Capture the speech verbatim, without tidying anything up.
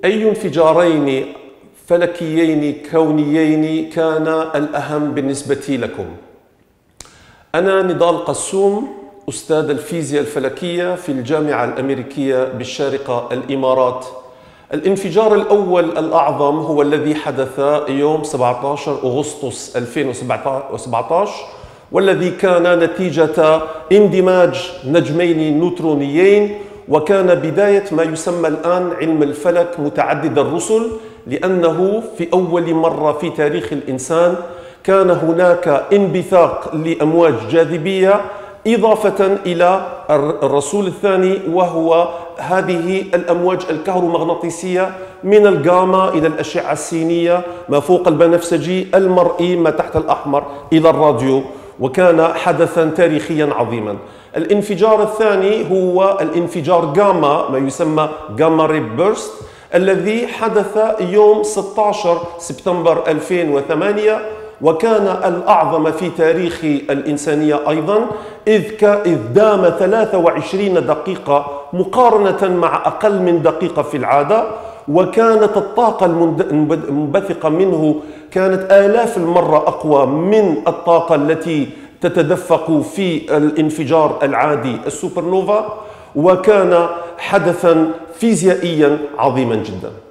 أي انفجارين فلكيين كونيين كان الأهم بالنسبة لكم؟ أنا نضال قسوم، أستاذ الفيزياء الفلكية في الجامعة الأمريكية بالشارقة الإمارات. الانفجار الأول الأعظم هو الذي حدث يوم سبعة عشر أغسطس ألفين وسبعة عشر، والذي كان نتيجة اندماج نجمين نيوترونيين، وكان بداية ما يسمى الآن علم الفلك متعدد الرسل، لأنه في أول مرة في تاريخ الإنسان كان هناك انبثاق لأمواج جاذبية إضافة إلى الرسول الثاني، وهو هذه الأمواج الكهرومغناطيسية من الجاما إلى الأشعة السينية، ما فوق البنفسجي المرئي ما تحت الأحمر إلى الراديو، وكان حدثا تاريخيا عظيما. الانفجار الثاني هو الانفجار جاما، ما يسمى جاما ري بيرست، الذي حدث يوم ستة عشر سبتمبر ألفين وثمانية، وكان الأعظم في تاريخ الإنسانية أيضا، إذ دام ثلاث وعشرين دقيقة مقارنة مع أقل من دقيقة في العادة، وكانت الطاقة المنبثقة منه كانت آلاف المرة أقوى من الطاقة التي تتدفق في الانفجار العادي السوبر نوفا، وكان حدثا فيزيائيا عظيما جدا.